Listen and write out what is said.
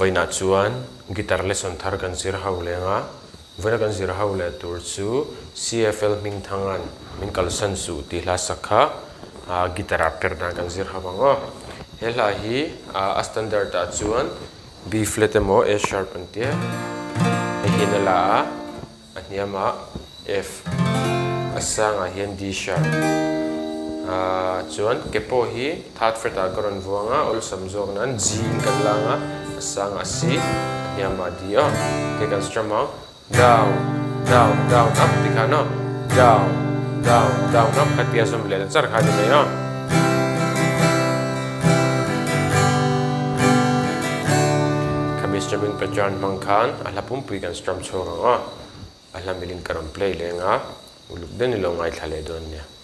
vaina chuan guitar lesson thar kan zir ho lenga vaina kan zir ho le tur chu CFL ming thangan min kalsan su ti hla sakha guitar per dan kan zir hawango hela hi a standard ta chuan B flat emo A sharp antia hinala aniama F asanga hian D sharp chuan kepo hi third fret a karon vuanga ol samjok nan G kan langa asanga C aniama D ke kan strum down down down up tikano down down down up khatia som le char khadi me khamis strumming pattern mangkhan alapum pui kan strum chora ala milin karam play lenga uluk den lo ngai thale don nya